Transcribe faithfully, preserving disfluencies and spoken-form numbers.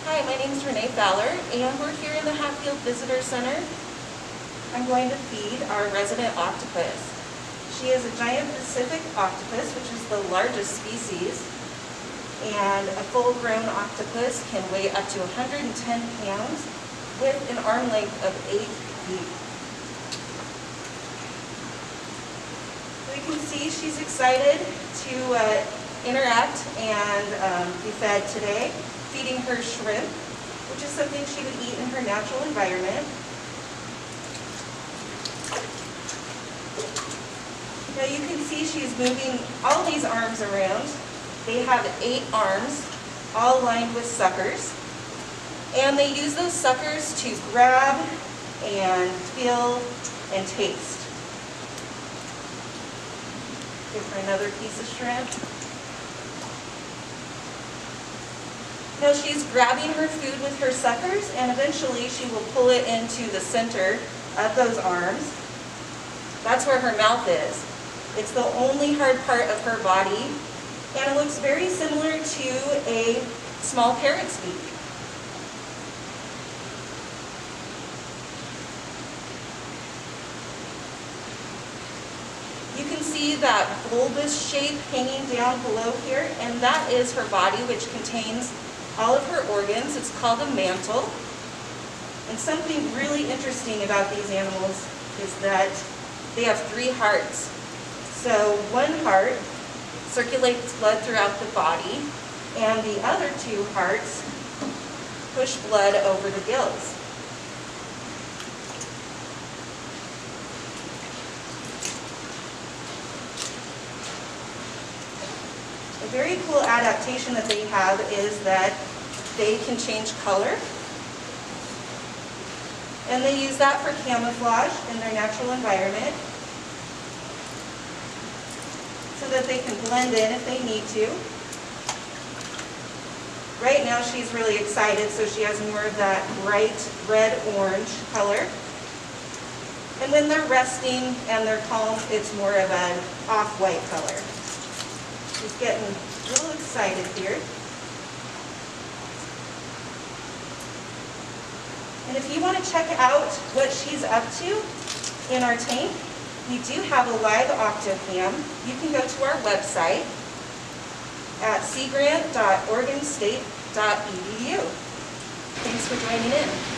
Hi, my name is Renee Fowler, and we're here in the Hatfield Visitor Center. I'm going to feed our resident octopus. She is a giant Pacific octopus, which is the largest species, and a full-grown octopus can weigh up to one hundred ten pounds with an arm length of eight feet. We can see she's excited to uh, interact and um, be fed today, feeding her shrimp, which is something she would eat in her natural environment. Now you can see she's moving all these arms around. They have eight arms, all lined with suckers. And they use those suckers to grab and feel and taste. Give her another piece of shrimp. Now she's grabbing her food with her suckers, and eventually she will pull it into the center of those arms. That's where her mouth is. It's the only hard part of her body, and it looks very similar to a small parrot's beak. You can see that bulbous shape hanging down below here, and that is her body, which contains all of her organs. It's called a mantle. And something really interesting about these animals is that they have three hearts. So one heart circulates blood throughout the body, and the other two hearts push blood over the gills. A very cool adaptation that they have is that they can change color, and they use that for camouflage in their natural environment so that they can blend in if they need to. Right now she's really excited, so she has more of that bright red-orange color. And when they're resting and they're calm, it's more of an off-white color. She's getting a little excited here. And if you want to check out what she's up to in our tank, we do have a live octocam. You can go to our website at sea grant dot oregon state dot e d u. Thanks for joining in.